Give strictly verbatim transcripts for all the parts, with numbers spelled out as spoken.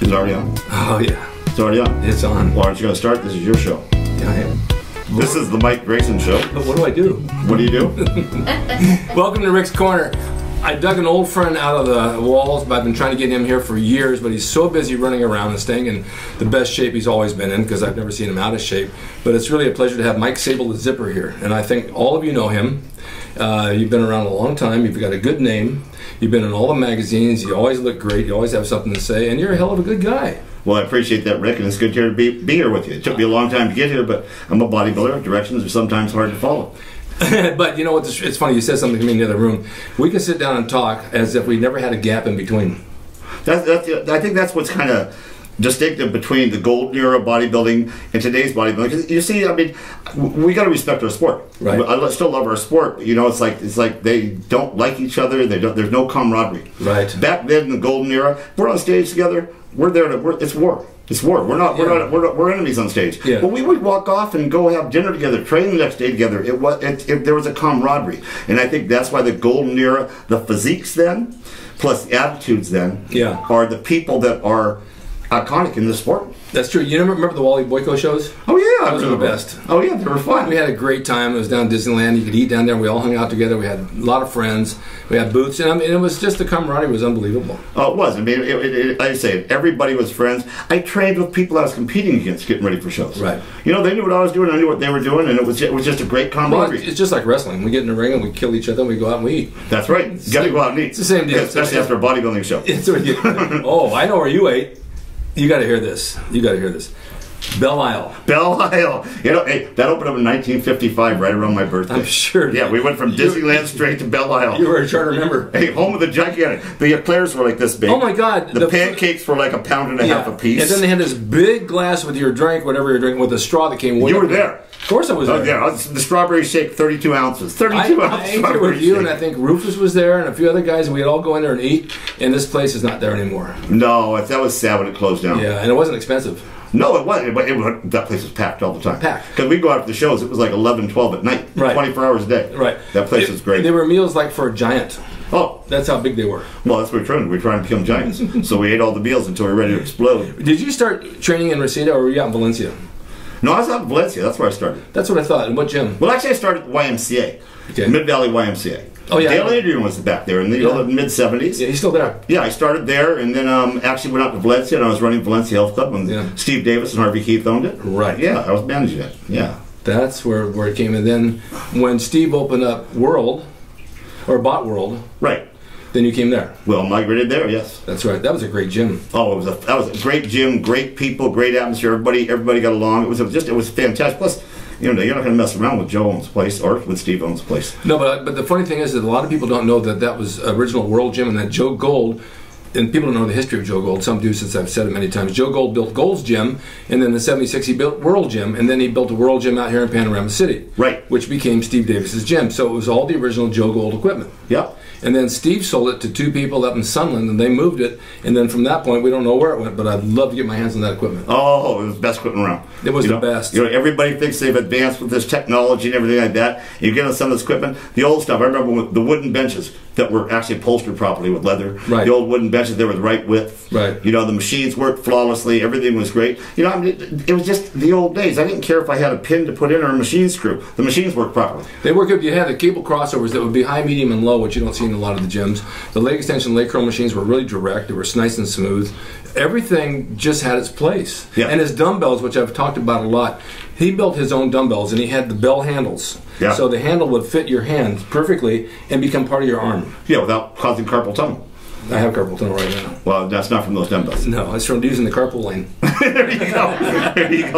Is it already on? Oh, yeah. It's already on? It's on. Well, aren't you going to start? This is your show. Yeah, I am. This is the Mike Grayson Show. But what do I do? What do you do? Welcome to Rick's Corner. I dug an old friend out of the walls, but I've been trying to get him here for years, but he's so busy running around and staying in the best shape he's always been in, because I've never seen him out of shape. But it's really a pleasure to have Mike Sable, the Zipper, here. And I think all of you know him. Uh, you've been around a long time. You've got a good name. You've been in all the magazines. You always look great. You always have something to say. And you're a hell of a good guy. Well, I appreciate that, Rick, and it's good to be, be here with you. It took me a long time to get here, but I'm a bodybuilder. Directions are sometimes hard to follow. But you know what? It's funny. You said something to me in the other room. We can sit down and talk as if we never had a gap in between. That's, that's, I think that's what's kind of distinctive between the golden era bodybuilding and today's bodybuilding. 'Cause you see, I mean, we got to respect our sport. Right. I still love our sport. But, you know, it's like it's like they don't like each other. They don't. There's no camaraderie. Right. Back then, in the golden era, we're on stage together. We're there to. We're, it's war. It's war. We're not. We're yeah. not. We're not, we're enemies on stage. Yeah. But we would walk off and go have dinner together, train the next day together. It was. It, it, there was a camaraderie, and I think that's why the golden era, the physiques then, plus the attitudes then, yeah. are the people that are iconic in the sport. That's true. You remember the Wally Boyko shows? Oh yeah, those were the best. Oh yeah, they were fun. We had a great time. It was down at Disneyland. You could eat down there. We all hung out together. We had a lot of friends. We had booths, and I mean, it was just the camaraderie was unbelievable. Oh, it was. I mean, it, it, it, like I say, everybody was friends. I trained with people I was competing against, getting ready for shows. Right. You know, they knew what I was doing. I knew what they were doing, and it was it was just a great camaraderie. Well, it's just like wrestling. We get in the ring and we kill each other, and we go out and we eat. That's right. You got to go out and eat. It's the same deal. Especially after a bodybuilding show. It's what you, oh, I know where you ate. You got to hear this. You got to hear this. Belle Isle. Belle Isle. You know, hey, that opened up in nineteen fifty-five, right around my birthday. I'm sure. Yeah, we went from Disneyland straight to Belle Isle. You were a charter member. Hey, home of the gigantic. The eclairs were like this big. Oh my God. The, the pancakes were like a pound and a yeah. half a piece. And then they had this big glass with your drink, whatever you're drinking, with a straw that came way You up were there. Of course I was oh, there. Yeah, the strawberry shake, thirty-two ounces. thirty-two I, ounces. I ate there with you, shake. And I think Rufus was there, and a few other guys, and we'd all go in there and eat, and this place is not there anymore. No, that was sad when it closed down. Yeah, and it wasn't expensive. No, it wasn't. But it, it, that place was packed all the time. Packed. Because we'd go out to the shows, it was like eleven, twelve at night. Right. twenty-four hours a day. Right. That place it, was great. They were meals like for a giant. Oh. That's how big they were. Well, that's what we're trying to do. We're trying to become giants. So we ate all the meals until we were ready to explode. Did you start training in Reseda, or were you out in Valencia? No, I was out in Valencia. That's where I started. That's what I thought. And what gym? Well, actually, I started at the Y M C A. Okay. Mid-Valley Y M C A. Oh, yeah. Dale Adrian was back there in the yeah. mid seventies. Yeah, he's still there. Yeah, I started there, and then um, actually went out to Valencia, and I was running Valencia Health Club when yeah. Steve Davis and Harvey Keith owned it. Right. Yeah, I was managing it. Yeah. That's where, where it came. And then when Steve opened up World, or bought World. Right. Then you came there. Well, migrated there, yes. That's right. That was a great gym. Oh, it was a that was a great gym, great people, great atmosphere. Everybody everybody got along. It was, it was just it was fantastic. Plus, you know, you're not going to mess around with Joe Owens' place or with Steve Owens' place. No, but but the funny thing is that a lot of people don't know that that was original World Gym, and that Joe Gold. And people don't know the history of Joe Gold. Some do, since I've said it many times. Joe Gold built Gold's Gym, and then in the seventy-six he built World Gym, and then he built a World Gym out here in Panorama City. Right. Which became Steve Davis's gym. So it was all the original Joe Gold equipment. Yep. And then Steve sold it to two people up in Sunland, and they moved it. And then from that point, we don't know where it went, but I'd love to get my hands on that equipment. Oh, it was the best equipment around. It was you the know, best. You know, everybody thinks they've advanced with this technology and everything like that. You get on some of this equipment, the old stuff. I remember with the wooden benches that were actually upholstered properly with leather. Right. The old wooden benches, they were the right width. Right. You know, the machines worked flawlessly. Everything was great. You know, I mean, it, it was just the old days. I didn't care if I had a pin to put in or a machine screw. The machines worked properly. They work if you had the cable crossovers that would be high, medium, and low, which you don't see in a lot of the gyms. The leg extension, leg curl machines were really direct. They were nice and smooth. Everything just had its place. Yeah. And his dumbbells, which I've talked about a lot, he built his own dumbbells, and he had the bell handles. Yeah. So the handle would fit your hand perfectly and become part of your arm. Yeah, without causing carpal tunnel. I have carpal tunnel right now. Well, that's not from those dumbbells. No, it's from using the carpool lane. There you go. There you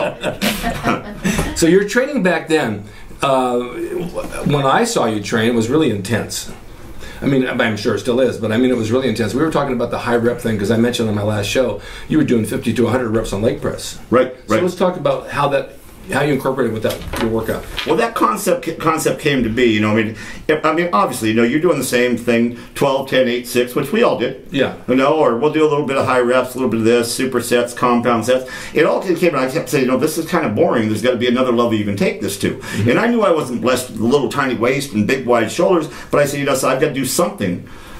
go. So your training back then, uh, when I saw you train, it was really intense. I mean, I'm sure it still is, but I mean, it was really intense. We were talking about the high rep thing because I mentioned on my last show, you were doing fifty to one hundred reps on leg press. Right, right. So let's talk about how that, how you incorporated with that your workout. Well, that concept concept came to be. You know, I mean, if, I mean, obviously, you know, you're doing the same thing, twelve, ten, eight, six, which we all did. Yeah. You know, or we'll do a little bit of high reps, a little bit of this, supersets, compound sets. It all came, and I kept saying, you know, this is kind of boring. There's got to be another level you can take this to. Mm-hmm. And I knew I wasn't blessed with a little tiny waist and big wide shoulders, but I said, you know, so I've got to do something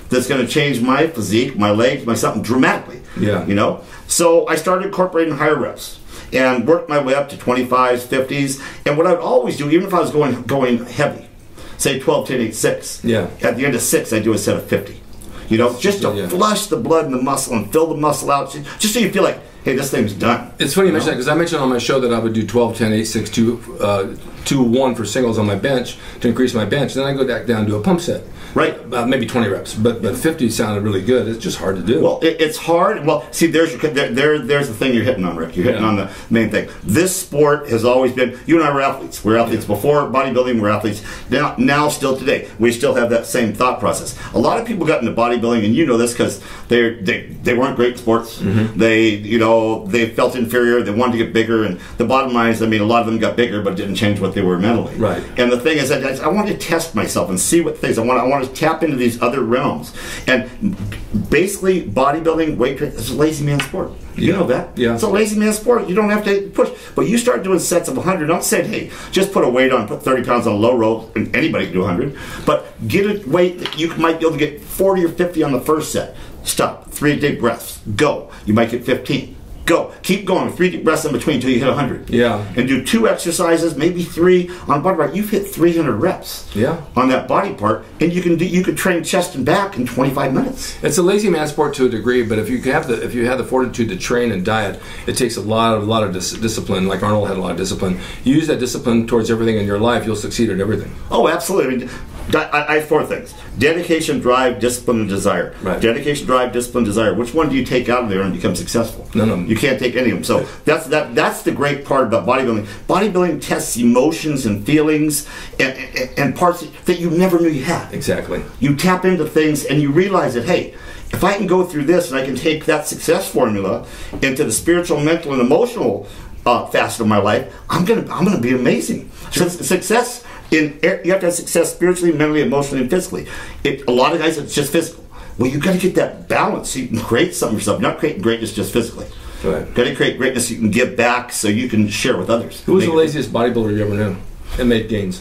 that's going to change my physique, my legs, my something dramatically. Yeah. You know? So I started incorporating higher reps and worked my way up to twenty-fives, fifties. And what I'd always do, even if I was going going heavy, say twelve, ten, eight, six, yeah. at the end of six, I do a set of fifty. You know, just to yeah. flush the blood in the muscle and fill the muscle out, just so you feel like, hey, this thing's done. It's funny you mention that because I mentioned on my show that I would do twelve, ten, eight, six, two, uh, two, one for singles on my bench to increase my bench. Then I go back down to a pump set. Right. About maybe twenty reps, but but fifty sounded really good. It's just hard to do. Well, it, it's hard. Well, see, there's your, there, there there's the thing you're hitting on, Rick. You're hitting yeah. on the main thing. This sport has always been. You and I were athletes. We were athletes yeah. before bodybuilding. We're athletes now. Now, still today, we still have that same thought process. A lot of people got into bodybuilding, and you know this because they they they weren't great sports. Mm-hmm. They you know they felt inferior. They wanted to get bigger, and the bottom line is, I mean, a lot of them got bigger, but it didn't change what they were mentally. Right. And the thing is, I, I want to test myself and see what things I want. I want to tap into these other realms, and basically bodybuilding, weight training, it's a lazy man sport. You yeah. know that. Yeah. It's a lazy man sport. You don't have to push, but you start doing sets of one hundred. Don't say, hey, just put a weight on, put thirty pounds on a low rope, and anybody can do one hundred. But get a weight that you might be able to get forty or fifty on the first set. Stop. Three deep breaths. Go. You might get fifteen. Go. Keep going. Three deep breaths in between until you hit one hundred. Yeah. And do two exercises, maybe three on a body part. You've hit three hundred reps. Yeah. On that body part, and you can do. You could train chest and back in twenty-five minutes. It's a lazy man sport to a degree, but if you have the if you have the fortitude to train and diet, it takes a lot of a lot of dis discipline. Like Arnold had a lot of discipline. You use that discipline towards everything in your life, you'll succeed at everything. Oh, absolutely. I mean, I, I have four things: dedication, drive, discipline, and desire. Right. Dedication, drive, discipline, desire. Which one do you take out of there and become successful? No, no. You can't take any of them. So that's that. That's the great part about bodybuilding. Bodybuilding tests emotions and feelings and, and, and parts that you never knew you had. Exactly. You tap into things and you realize that, hey, if I can go through this and I can take that success formula into the spiritual, mental, and emotional uh, facet of my life, I'm gonna I'm gonna be amazing. So success. In, you have to have success spiritually, mentally, emotionally, and physically. It, a lot of guys, it's just physical. Well, you've got to get that balance so you can create something yourself. Not creating greatness just physically. Right. Got to create greatness so you can give back, so you can share with others. Who was the laziest bodybuilder you ever knew and made gains?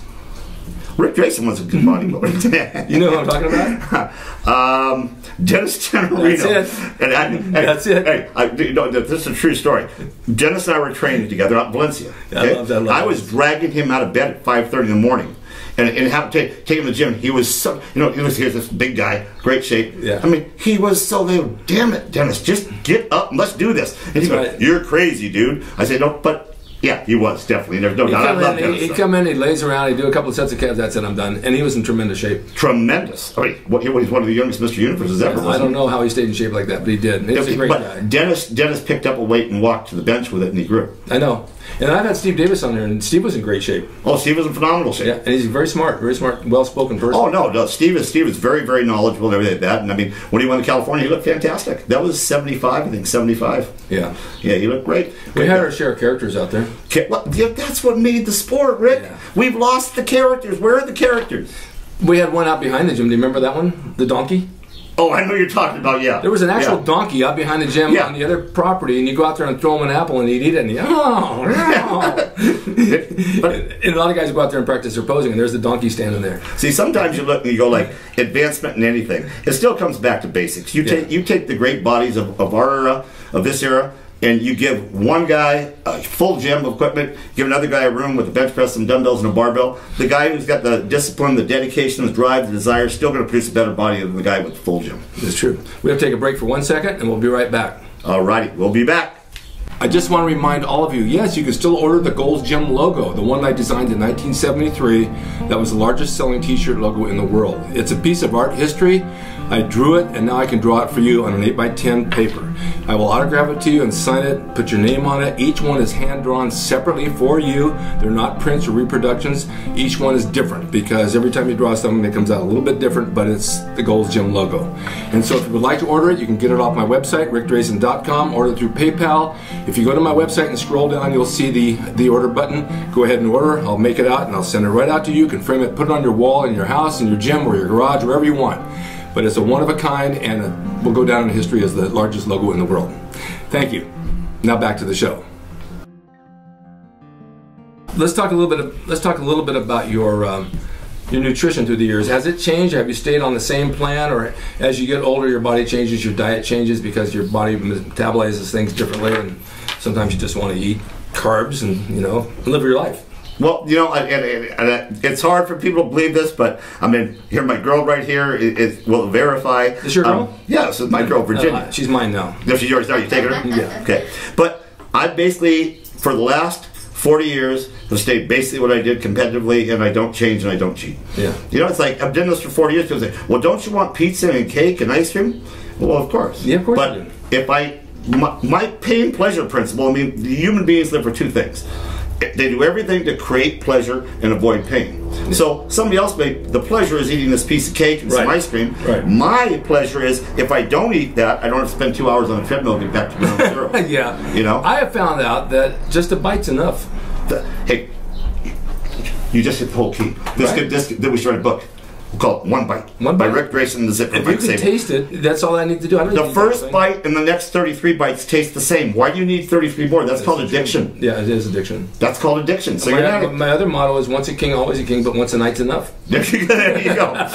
Rick Drasin was a good bodybuilder. You know who I'm talking about? um, Dennis Tenorino. That's it. And I, and, That's it. Hey, I, you know, this is a true story. Dennis and I were training together out in Valencia. Yeah, okay? I love that. I, love I was dragging him out of bed at five thirty in the morning. And, and have to take, take him to the gym. He was so, you know, he was here's this big guy, great shape. Yeah. I mean, he was so, they were, damn it, Dennis, just get up and let's do this. And he's right. like, you're crazy, dude. I said, no, but yeah, he was, definitely. There's no he'd doubt. I love in, Dennis. He'd come in, he'd laze around, he'd do a couple of sets of calves, that's it, I'm done. And he was in tremendous shape. Tremendous. I mean, what, he's one of the youngest Mister Universes ever. I don't know how he stayed in shape like that, but he did. And he was a great but guy. Dennis, Dennis picked up a weight and walked to the bench with it, and he grew. I know. And I've had Steve Davis on there, and Steve was in great shape. Oh, Steve was in phenomenal shape. Yeah, and he's very smart, very smart, well-spoken person. Oh, no, no, Steve is, Steve is very, very knowledgeable and everything like that. And, I mean, when he went to California, he looked fantastic. That was seventy-five, I think, seventy-five. Yeah. Yeah, he looked great. We great had guy. our share of characters out there. Okay, well, yeah, that's what made the sport, Rick. Yeah. We've lost the characters. Where are the characters? We had one out behind the gym. Do you remember that one? The donkey? Oh, I know what you're talking about, yeah. There was an actual yeah. donkey out behind the gym yeah. on the other property, and you go out there and throw him an apple, and he'd eat it, and he, oh, oh. But, and a lot of guys go out there and practice their posing, and there's the donkey standing there. See, sometimes you look and you go like, advancement in anything. It still comes back to basics. You, yeah. take, you take the great bodies of, of our era, of this era, and you give one guy a full gym of equipment, give another guy a room with a bench press, some dumbbells, and a barbell. The guy who's got the discipline, the dedication, the drive, the desire, is still going to produce a better body than the guy with the full gym. It's true. We have to take a break for one second, and we'll be right back. Alrighty, we'll be back. I just want to remind all of you, yes, you can still order the Gold's Gym logo, the one I designed in nineteen seventy-three. That was the largest selling t-shirt logo in the world. It's a piece of art history. I drew it, and now I can draw it for you on an eight by ten paper. I will autograph it to you and sign it, put your name on it. Each one is hand-drawn separately for you. They're not prints or reproductions. Each one is different because every time you draw something, it comes out a little bit different, but it's the Gold's Gym logo. And so if you would like to order it, you can get it off my website, rick drasin dot com, order it through PayPal. If you go to my website and scroll down, you'll see the, the order button. Go ahead and order. I'll make it out, and I'll send it right out to you. You can frame it, put it on your wall in your house, in your gym, or your garage, wherever you want. But it's a one-of-a-kind, and it will go down in history as the largest logo in the world. Thank you. Now back to the show. Let's talk a little bit. Of, let's talk a little bit about your um, your nutrition through the years. Has it changed? Have you stayed on the same plan, or as you get older, your body changes, your diet changes because your body metabolizes things differently, and sometimes you just want to eat carbs and, you know, live your life? Well, you know, and, and, and it's hard for people to believe this, but I mean, here, my girl right here is, is, will verify. Is this your girl? Um, yeah, this is my girl, Virginia. Uh, she's mine now. No, she's yours now. You take her? Yeah. Okay. But I basically, for the last forty years, have stayed basically what I did competitively, and I don't change and I don't cheat. Yeah. You know, it's like, I've done this for forty years. People say, well, don't you want pizza and cake and ice cream? Well, of course. Yeah, of course But you do. if I, my, my pain pleasure principle, I mean, the human beings live for two things. They do everything to create pleasure and avoid pain. So somebody else may, the pleasure is eating this piece of cake and some Right. ice cream. Right. My pleasure is, if I don't eat that, I don't have to spend two hours on a treadmill to get back to ground zero. Yeah. You know? I have found out that just a bite's enough. The- hey, you just hit the whole key. This Right. could, this could, then we should write a book. We'll call it One Bite. One By Bite. Rick Drasin and the Zipper. If you can taste it, that's all I need to do. I don't The need first anything. bite and the next thirty-three bites taste the same. Why do you need thirty-three more? That's called addiction. Yeah, it is addiction. That's called addiction. So my, you're not. my other motto is once a king, always a king, but once a night's enough. There you go. There you go.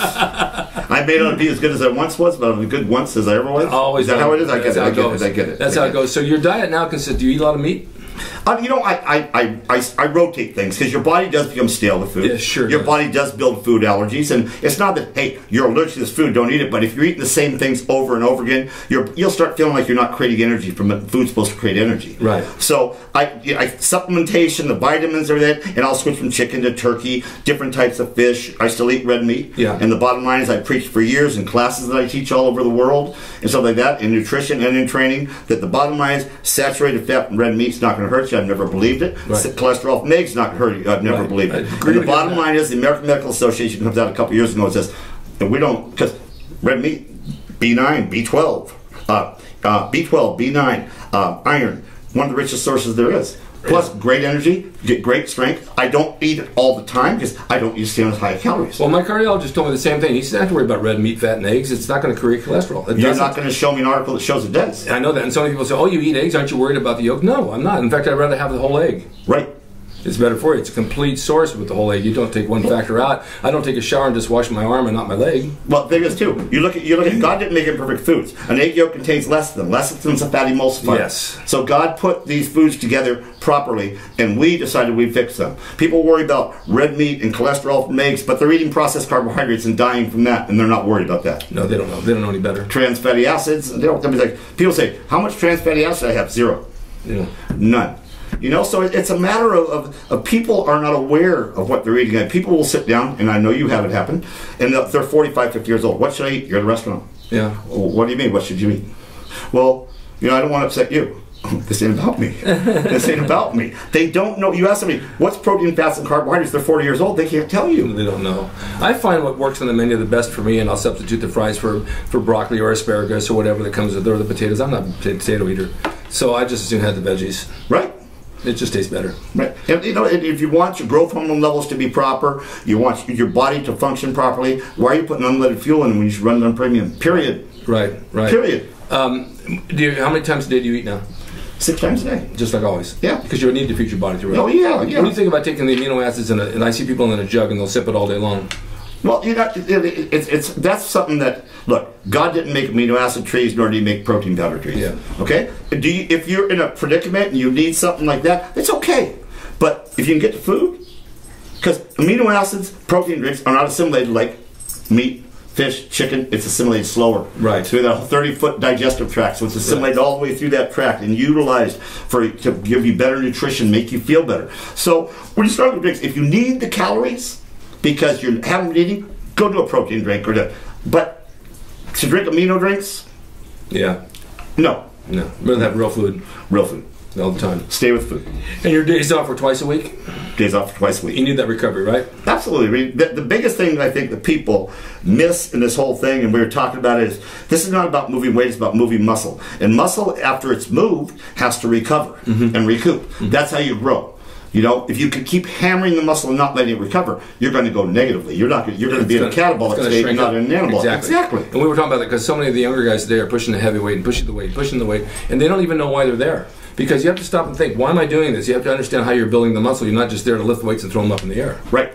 I may not be as good as I once was, but I'm as good once as I ever was. Always. Is that how it is? I get That's it. how I it get goes. it. I get it. That's I how get it goes. So your diet now consists, do you eat a lot of meat? Uh, you know, I, I, I, I, I rotate things because your body does become stale with food. Yeah, sure Your does. body does build food allergies, and it's not that, hey, you're allergic to this food, don't eat it. But if you're eating the same things over and over again, you're, you'll start feeling like you're not creating energy from it. Food's supposed to create energy. Right. So I, I supplementation, the vitamins, everything, and I'll switch from chicken to turkey, different types of fish. I still eat red meat. Yeah. And the bottom line is, I preach for years in classes that I teach all over the world and stuff like that, in nutrition and in training, that the bottom line is saturated fat and red meat's not going to hurt you. I've never believed it. Right. Cholesterol from eggs not going to hurt you. I've never Right. believed I it. agree And the with bottom that. line is, the American Medical Association comes out a couple years ago and says, and we don't, because red meat, B nine, B twelve, uh, uh, B twelve, B nine, uh, iron, one of the richest sources there is. Plus, great energy, you get great strength. I don't eat it all the time because I don't use as high calories. Well, my cardiologist told me the same thing. He said, I don't have to worry about red meat, fat, and eggs. It's not going to create cholesterol. It You're doesn't. not going to show me an article that shows it does. I know that. And so many people say, oh, you eat eggs. Aren't you worried about the yolk? No, I'm not. In fact, I'd rather have the whole egg. Right. It's better for you. It's a complete source with the whole egg. You don't take one factor out. I don't take a shower and just wash my arm and not my leg. Well, the thing is too. You look at you look at God didn't make imperfect foods. An egg yolk contains lecithin. Lecithin's a fat emulsifier. Yes. So God put these foods together properly, and we decided we'd fix them. People worry about red meat and cholesterol from eggs, but they're eating processed carbohydrates and dying from that, and they're not worried about that. No, they don't know. They don't know any better. Trans fatty acids. They don't. Like, people say, how much trans fatty acid I have? Zero. Yeah. None. You know, so it's a matter of, of, of people are not aware of what they're eating. And people will sit down, and I know you have it happen, and they're they're forty-five, fifty years old. What should I eat? You're at a restaurant. Yeah. Well, what do you mean? What should you eat? Well, you know, I don't want to upset you. This ain't about me. This ain't about me. They don't know. You ask somebody, what's protein, fats, and carbohydrates? They're forty years old. They can't tell you. They don't know. I find what works on the menu the best for me, and I'll substitute the fries for, for broccoli or asparagus or whatever that comes with it, or the potatoes. I'm not a potato eater. So I just as soon have the veggies. Right. It just tastes better. Right. And, you know, if you want your growth hormone levels to be proper, you want your body to function properly, why are you putting unleaded fuel in when you should run it on premium? Period. Right, right. Period. Um, do you, how many times a day do you eat now? Six times a day. Just like always? Yeah. Because you need to feed your body through it. Oh, yeah, What yeah. do you think about taking the amino acids in a, and I see people in a jug and they'll sip it all day long. Well, you know, it, it, it's, it's, that's something that, look, God didn't make amino acid trees, nor did he make protein powder trees. Yeah. Okay? Do you, if you're in a predicament and you need something like that, it's okay. But if you can get the food, because amino acids, protein drinks are not assimilated like meat, fish, chicken. It's assimilated slower. Right. Through that thirty-foot digestive tract. So it's assimilated Right. all the way through that tract and utilized for to give you better nutrition, make you feel better. So when you start with drinks, if you need the calories, because you haven't been eating, go do a protein drink or that. But to drink amino drinks, Yeah. no. No. Rather have real food Real food. all the time. Stay with food. And your days off are twice a week? Days off for twice a week. You need that recovery, right? Absolutely. The, the biggest thing that I think that people miss in this whole thing, and we were talking about it, is this is not about moving weight, it's about moving muscle. And muscle, after it's moved, has to recover mm-hmm. and recoup. Mm-hmm. That's how you grow. You know, if you can keep hammering the muscle and not letting it recover, you're going to go negatively. You're not. You're going to be in a catabolic state, and not in an anabolic. Exactly. Exactly. And we were talking about that because so many of the younger guys today are pushing the heavy weight and pushing the weight, pushing the weight, and they don't even know why they're there. Because you have to stop and think, why am I doing this? You have to understand how you're building the muscle. You're not just there to lift weights and throw them up in the air. Right.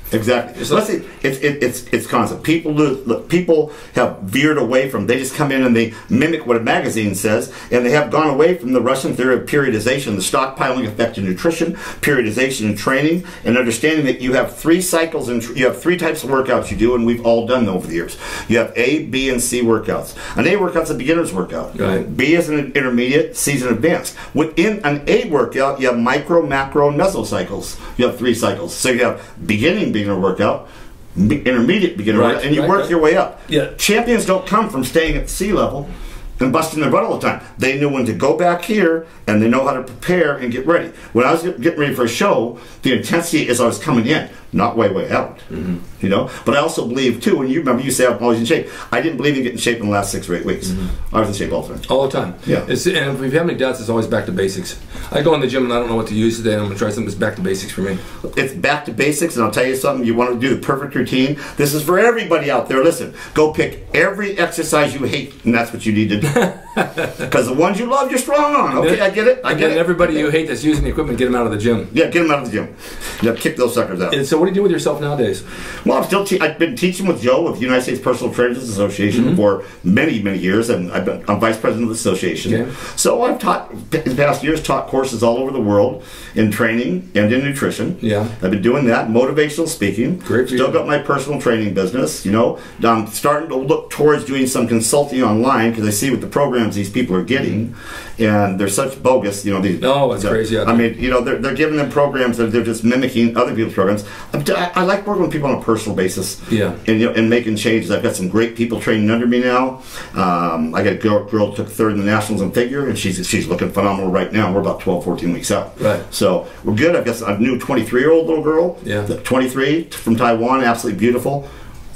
Exactly. So let's see, it's it, it's it's constant. People look, people have veered away from. They just come in and they mimic what a magazine says, and they have gone away from the Russian theory of periodization, the stockpiling effect in nutrition, periodization in training, and understanding that you have three cycles and you have three types of workouts you do, and we've all done them over the years. You have A, B, and C workouts. An A workout's a beginner's workout. Right. B is an intermediate. C is an advanced. Within an A workout, you have micro, macro, and mesocycles. You have three cycles. So you have beginning beginner workout, intermediate beginner right, workout, and you right, work right. your way up. Yeah. Champions don't come from staying at sea level and busting their butt all the time. They know when to go back here, and they know how to prepare and get ready. When I was getting ready for a show, the intensity is I was coming in, not way, way out. Mm-hmm. You know? But I also believe, too, and you remember you say I'm always in shape. I didn't believe in getting in shape in the last six or eight weeks. Mm-hmm. I was in shape all the time. All the time. Yeah. It's, and if you have any doubts, it's always back to basics. I go in the gym and I don't know what to use today, and I'm going to try something that's back to basics for me. It's back to basics, and I'll tell you something. You want to do the perfect routine. This is for everybody out there. Listen, go pick every exercise you hate, and that's what you need to do. Because the ones you love, you're strong on. Okay, I get it. I get and it. everybody you hate that's using the equipment, get them out of the gym. Yeah, get them out of the gym. Yeah, kick those suckers out. And so what do you do with yourself nowadays? Well, I'm still te I've been teaching with Joe with the United States Personal Trainers Association mm-hmm. for many, many years, and I've been, I'm vice president of the association. Okay. So I've taught, in the past years, taught courses all over the world in training and in nutrition. Yeah. I've been doing that, motivational speaking. Great for Still you. got my personal training business, you know. I'm starting to look towards doing some consulting online because I see what the programs these people are getting, and they're such bogus, you know. These, no, it's crazy. I mean, you know, they're, they're giving them programs that they're just mimicking other people's programs. I, I like working with people on a personal basis. Yeah. And, you know, and making changes. I've got some great people training under me now. Um, I got a girl, girl who took third in the nationals in figure, and she's she's looking phenomenal right now. We're about twelve, fourteen weeks out. Right. So we're good. I've got a new twenty-three-year-old little girl. Yeah. twenty-three from Taiwan, absolutely beautiful.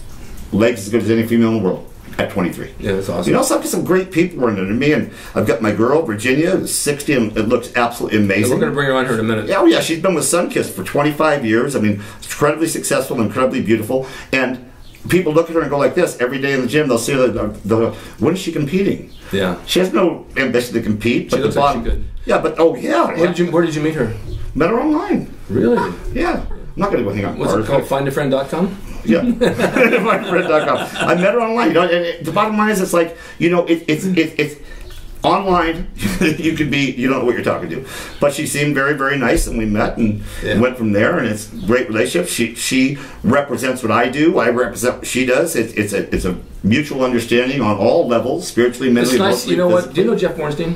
Legs as good as any female in the world. At twenty-three. Yeah, that's awesome. You know, so I've got some great people running under me, and I've got my girl, Virginia, who's sixty, and it looks absolutely amazing. Yeah, we're going to bring her on here in a minute. Yeah, oh yeah, she's been with Sunkist for twenty-five years. I mean, incredibly successful, incredibly beautiful, and people look at her and go like this every day in the gym. They'll see the, the, the when is she competing? Yeah. She has no ambition to compete. But she looks the bottom, like she's good. Yeah, but oh yeah. Where yeah. did you Where did you meet her? Met her online. Really? Yeah. I'm not going to go hang out. What's it called? find a friend dot com? Yeah, my friend dot com. I met her online. You know, and it, the bottom line is, it's like, you know, it, it's it, it's online. You could be, you don't know what you're talking to, but she seemed very, very nice, and we met and yeah. went from there. And it's a great relationship. She she represents what I do. I represent what she does. It, it's a it's a mutual understanding on all levels, spiritually, mentally, it's nice. emotionally, You know physically. what? Do you know Jeff Bornstein?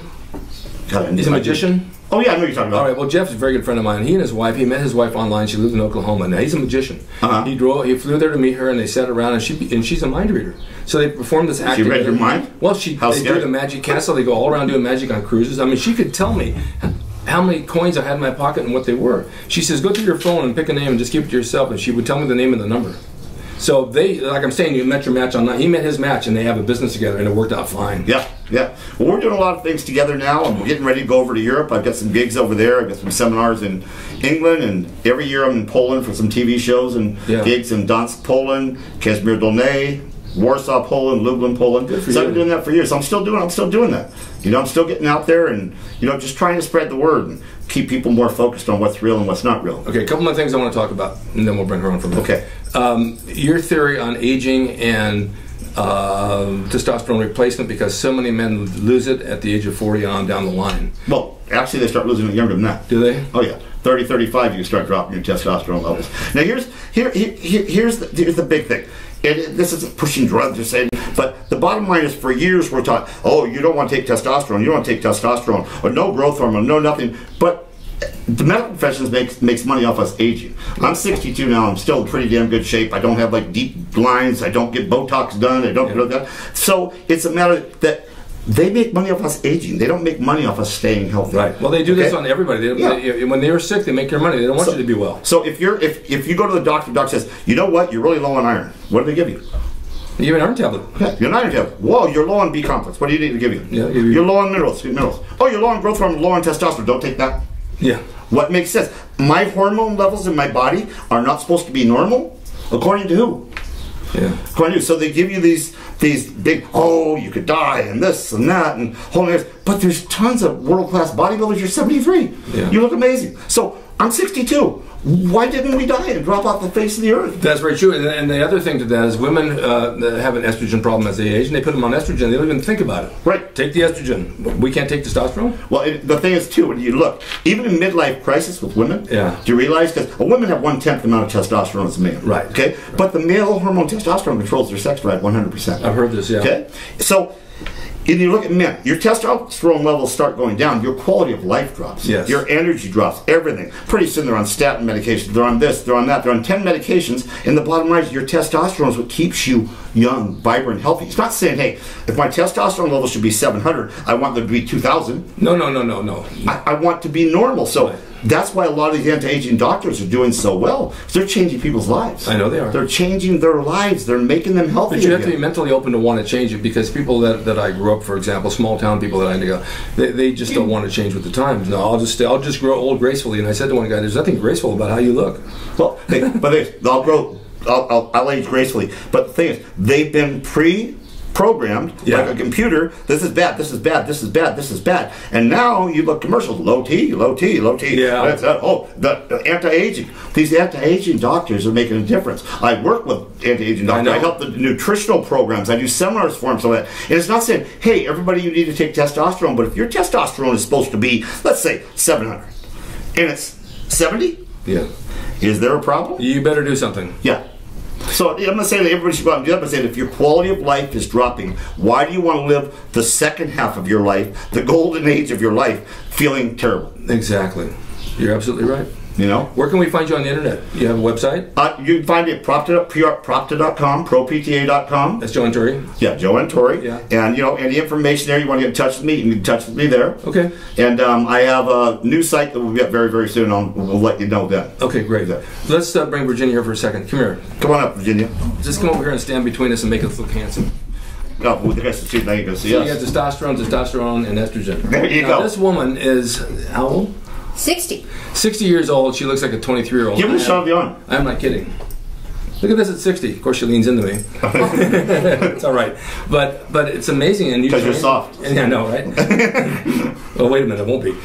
God, He's a magician. Oh yeah, I know what you're talking about. All right. Well, Jeff's a very good friend of mine. He and his wife. He met his wife online. She lives in Oklahoma. Now he's a magician. Uh-huh. He drove. He flew there to meet her, and they sat around. And she and she's a mind reader. So they performed this act. She read together. your mind? Well, she How they scary. do the magic castle. They go all around doing magic on cruises. I mean, she could tell me how many coins I had in my pocket and what they were. She says, "Go through your phone and pick a name and just keep it to yourself." And she would tell me the name and the number. So they, like I'm saying, you met your match online. He met his match, and they have a business together, and it worked out fine. Yeah, yeah. Well, we're doing a lot of things together now, and we're getting ready to go over to Europe. I've got some gigs over there. I've got some seminars in England, and every year I'm in Poland for some T V shows and yeah. gigs in Gdansk, Poland, Kazimierz Dolny, Warsaw, Poland, Lublin, Poland. Good for so you. I've been doing that for years. So I'm still doing. I'm still doing that. You know, I'm still getting out there, and you know, just trying to spread the word and keep people more focused on what's real and what's not real. Okay, a couple more things I want to talk about, and then we'll bring her on from there. Okay. Um, your theory on aging and uh, testosterone replacement, because so many men lose it at the age of forty on down the line. Well, actually, they start losing it younger than that. Do they? Oh yeah, thirty, thirty-five, you can start dropping your testosterone levels. Now here's here, here here's the, here's the big thing. It, this isn't pushing drugs or saying, but the bottom line is, for years we're taught, oh, you don't want to take testosterone, you don't want to take testosterone, or no growth hormone, no nothing. But the medical profession makes makes money off us aging. I'm sixty-two now. I'm still in pretty damn good shape. I don't have like deep lines. I don't get Botox done. I don't yeah. do that. So it's a matter that they make money off us aging. They don't make money off us staying healthy. Right. Well, they do okay? this on everybody. They, yeah. they, when they were sick, they make your money. They don't want so, you to be well. So if you're if if you go to the doctor, the doctor says, you know what, you're really low on iron. What do they give you? You give an iron tablet. Yeah, you're not iron tablet. Whoa, you're low on B complex. What do you need to give you? Yeah, give you you're low on minerals. Minerals. Oh, you're low on growth hormone, low on testosterone. Don't take that. Yeah. What makes sense? My hormone levels in my body are not supposed to be normal, according to who? Yeah. According to who? So they give you these these big, oh, you could die, and this and that, and whole years. But there's tons of world class bodybuilders. You're seventy-three. Yeah. You look amazing. So I'm sixty-two. Why didn't we die and drop off the face of the earth? That's very true. And, and the other thing to that is women uh, that have an estrogen problem as they age, and they put them on estrogen. They don't even think about it. Right. Take the estrogen. We can't take testosterone? Well, it, the thing is, too, when you look, even in midlife crisis with women, yeah. do you realize, because well, women have one-tenth the amount of testosterone as men. Right. Okay? Right. But the male hormone testosterone controls their sex drive one hundred percent. I've heard this, yeah. Okay? So, and you look at men, your testosterone levels start going down, your quality of life drops. Yes. Your energy drops, everything. Pretty soon they're on statin medications, they're on this, they're on that, they're on ten medications, and the bottom line is your testosterone is what keeps you young, vibrant, healthy. It's not saying, hey, if my testosterone level should be seven hundred, I want them to be two thousand. No, no, no, no, no. I, I want to be normal. So right. that's why a lot of these anti-aging doctors are doing so well. They're changing people's lives. I know they are. They're changing their lives. They're making them healthy. But you have again. to be mentally open to want to change it, because people that, that I grew up, for example, small town people that I know, they, they just don't want to change with the times. No, I'll just I'll just grow old gracefully. And I said to one guy, "There's nothing graceful about how you look." Well, they, but they, I'll grow. I'll, I'll, I'll age gracefully. But the thing is, they've been pre-programmed yeah. like a computer. This is bad. This is bad. This is bad. This is bad. And now you look commercials. Low T, low T, low T. Yeah. That's, uh, oh, the, the anti-aging. These anti-aging doctors are making a difference. I work with anti-aging doctors. I, I help the nutritional programs. I do seminars for them. So that, and it's not saying, hey, everybody, you need to take testosterone. But if your testosterone is supposed to be, let's say, seven hundred, and it's seventy, yeah, is there a problem? You better do something. Yeah. So I'm not saying that everybody should go out and do that, but I'm saying if your quality of life is dropping, why do you want to live the second half of your life, the golden age of your life, feeling terrible? Exactly. You're absolutely right. You know? Where can we find you on the internet? You have a website? Uh, you can find me at propta dot com, pro P T A dot com. That's Joe and Tori? Yeah, Joe and Tori. Yeah. And, you know, any information there, you want to get in touch with me, you can get in touch with me there. Okay. And um, I have a new site that we'll get very, very soon. I'll, we'll let you know then. Okay, great. Let's uh, bring Virginia here for a second. Come here. Come on up, Virginia. Just come over here and stand between us and make us look handsome. Oh, well, the guys can see, now you can see So us. you got testosterone, testosterone, and estrogen. There you now, go. This woman is how old? sixty. sixty years old. She looks like a twenty-three-year-old. Give him a shot of the arm. I'm not kidding. Look at this at sixty. Of course, she leans into me. It's all right, but but it's amazing. And you because you're soft. And I know, right? Well, wait a minute, it won't be.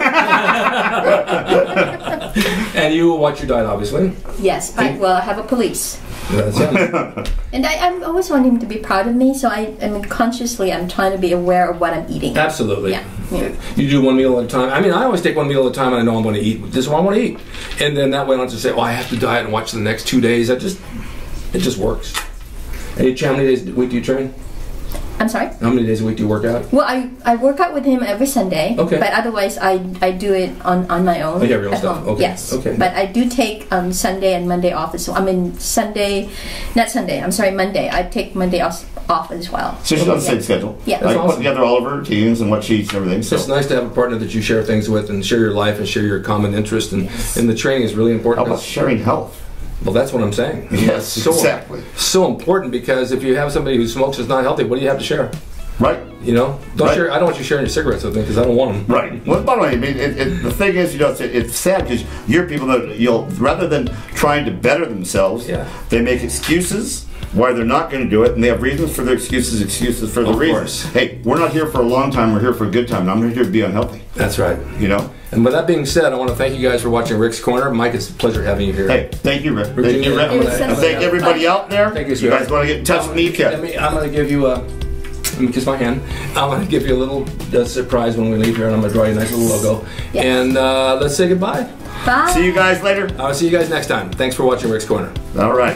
And you watch your diet, obviously. Yes, I, well, I have a police. That's it. And I, I always want him to be proud of me, so I, I mean, consciously, I'm trying to be aware of what I'm eating. Absolutely. Yeah. yeah. You do one meal at a time. I mean, I always take one meal at a time, and I know I'm going to eat. This is what I want to eat, and then that way I don't have to say, "Oh, I have to diet and watch the next two days." That just, it just works. And you, how many days a week do you train? I'm sorry? How many days a week do you work out? Well, I, I work out with him every Sunday. Okay. But otherwise, I, I do it on, on my own. Oh, you have your own at stuff. home. Okay. Yes. Okay. But I do take um, Sunday and Monday off as well. I mean, Sunday, not Sunday, I'm sorry, Monday. I take Monday off, off as well. So she's on the yeah. same schedule. Yeah. I That's put awesome. together all of her routines and what she eats and everything. So It's nice to have a partner that you share things with and share your life and share your common interest. And, Yes. and the training is really important. how about sharing health? Well, that's what I'm saying. Yes, so, exactly. So important, because if you have somebody who smokes that's not healthy, what do you have to share? Right. You know, don't Right. share. I don't want you sharing your cigarettes with me because I don't want them. Right. Well, by the way, I mean, it, it, the thing is, you know, it's, it's sad because you're people that you'll rather than trying to better themselves, Yeah. they make excuses why they're not going to do it, and they have reasons for their excuses, excuses for the Of reasons. course. Hey, we're not here for a long time. We're here for a good time. And I'm not here to be unhealthy. That's right. You know. And with that being said, I want to thank you guys for watching Rick's Corner. Mike, it's a pleasure having you here. Hey, thank you, Rick. Thank Virginia, you, Rick. I'm It was gonna- so Thank everybody out there. Thank you, You sweetheart. guys want to get in touch with me? You Let can. me, I'm going to give you a. Let me kiss my hand. I'm going to give you a little uh, surprise when we leave here, and I'm going to draw you a nice little logo. Yes. And uh, let's say goodbye. Bye. See you guys later. I'll see you guys next time. Thanks for watching Rick's Corner. All right.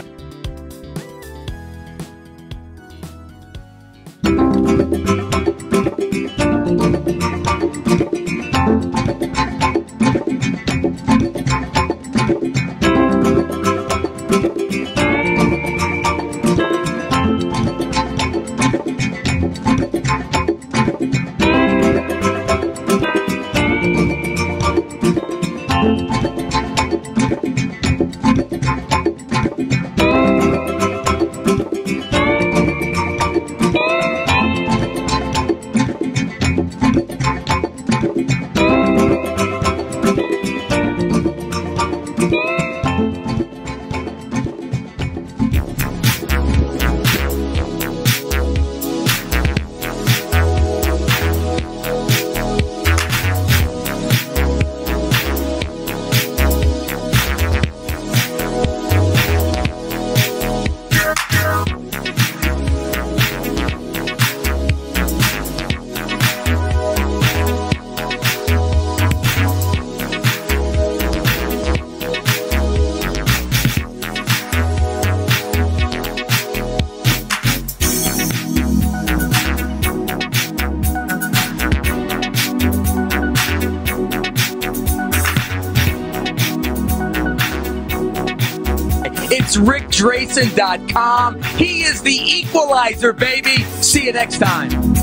It's rick drasin dot com. He is the equalizer, baby. See you next time.